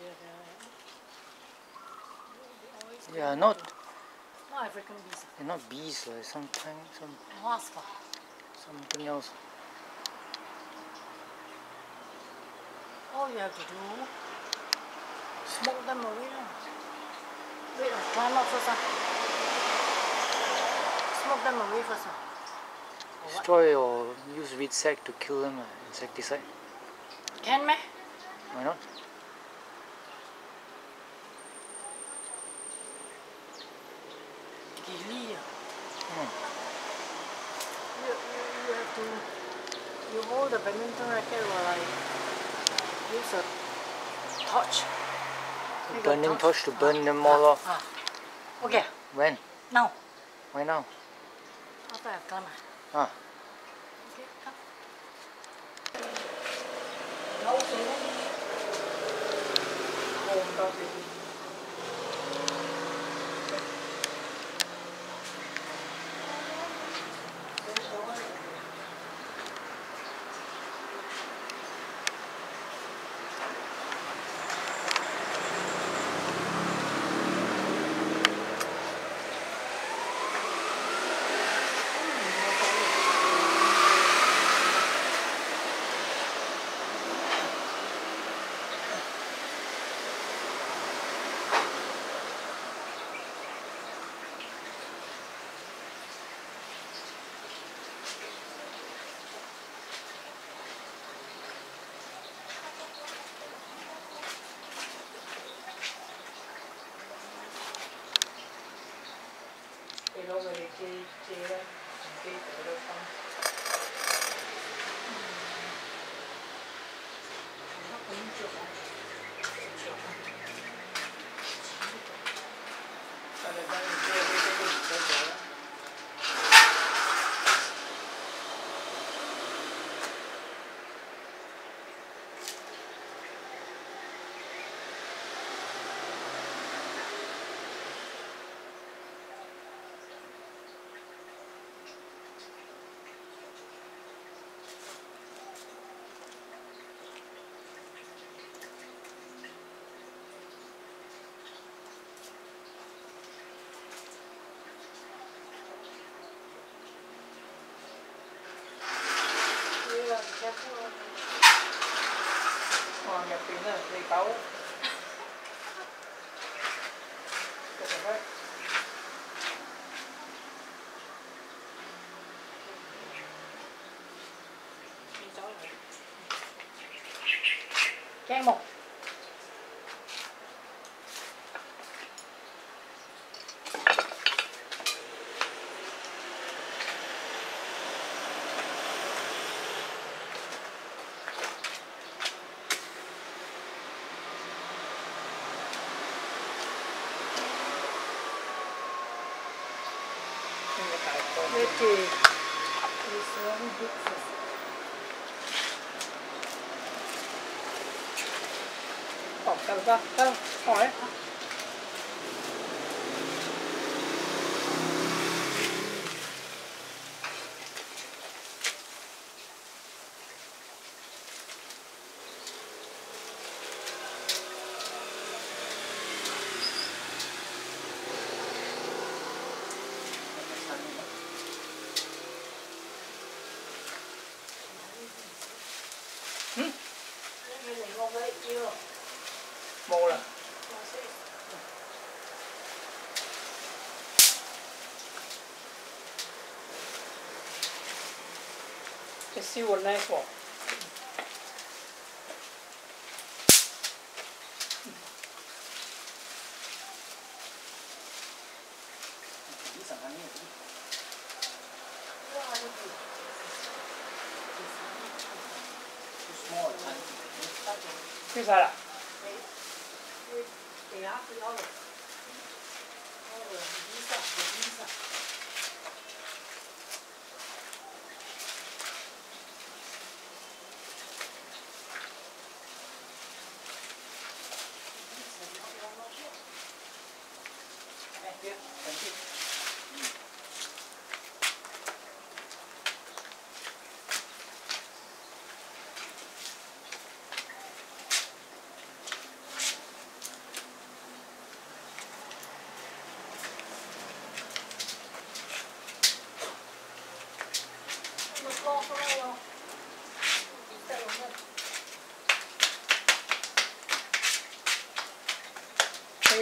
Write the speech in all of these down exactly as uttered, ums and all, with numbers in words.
Yeah, not. Not African bees. They're not bees, like sometimes some Wasp. something else. All you have to do, smoke them away. Wait, uh, climb up first. Uh. Smoke them away first. Uh. Destroy or use weed sac to kill them, uh, insecticide. Can me? Why not? Gili. Hmm. You, you, you have to, you hold the badminton racket while I use a torch. Make Burning a torch to burn ah, them all ah, off. Ah. Okay. When? Now. Why now? After I've done. Ah. Okay, come. Nấu xíu. Hồn tao thì cái đó về chê chê đó, chê tự đâu không. Nó cũng chưa phải. Sau này ta chê cái cái cái cái chỗ đó. Ờ, nhập tiền đó, đi cấu. Trang một. Vậy thì đi xuống hít Bỏ cầm ra, không, hỏi. Hmm? Mô là cái siêu này của cái sao ạ?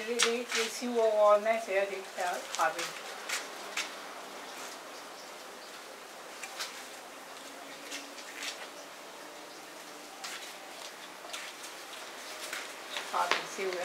你你你燒個案咧寫喺下邊。下邊燒嘅。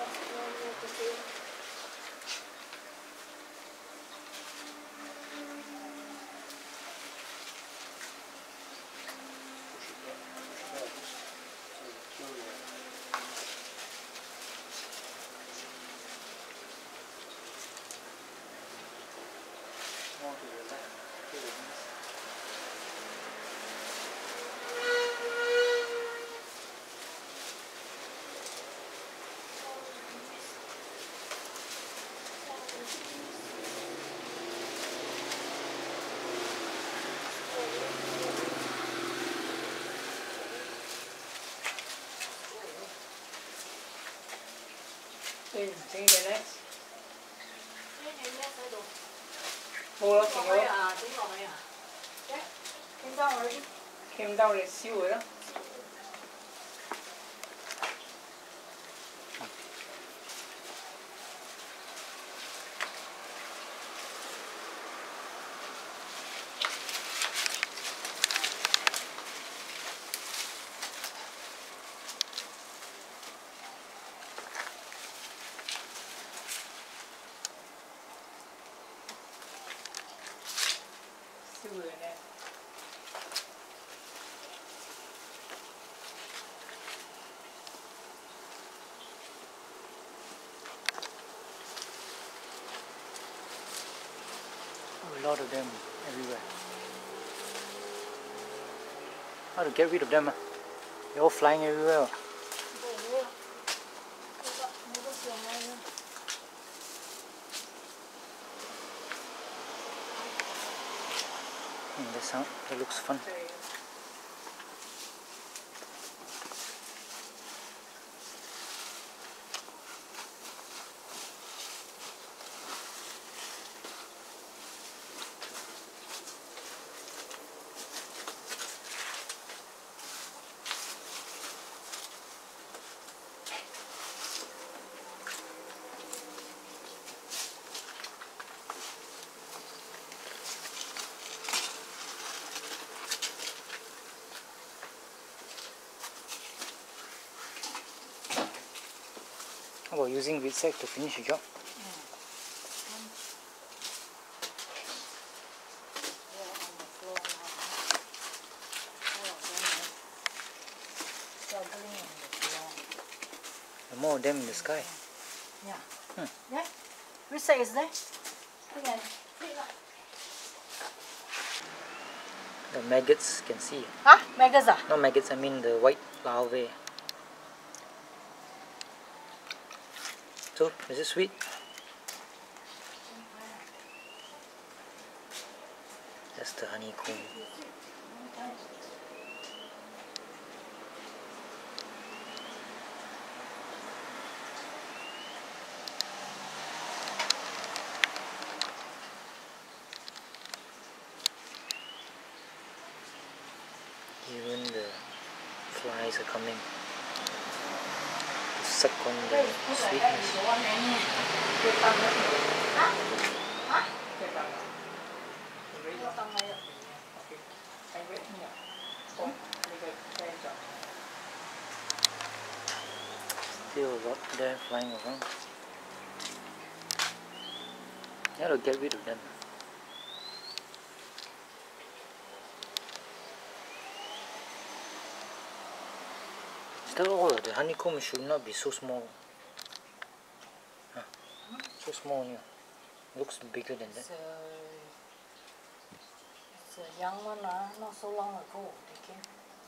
你唔整嘅咧？冇咯，整咗。啊，整落去啊！傾兜佢，傾兜你燒佢咯。 A lot of them everywhere. How to get rid of them? They're all flying everywhere. Mm, that sound, that looks fun. How about using Vidsac to finish the job? The more of them in the sky. Yeah. Hmm. Yeah. Which side is there? Okay. The maggots can see. Huh? Maggots ah? Not maggots, I mean the white larvae. So, is it sweet? That's the honeycomb. Even the flies are coming to suck on the sweetness. Still a lot there flying around. You have to get rid of them. Still, all the honeycomb should not be so small. Huh. So small here. Looks bigger than that. It's a, it's a young one, uh, not so long ago they came.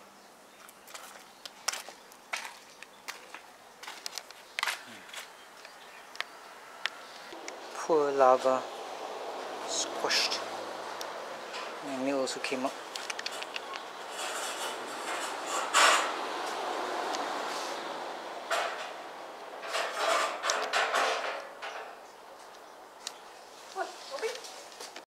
Poor larva squashed. And meal also came up. What? Bobby?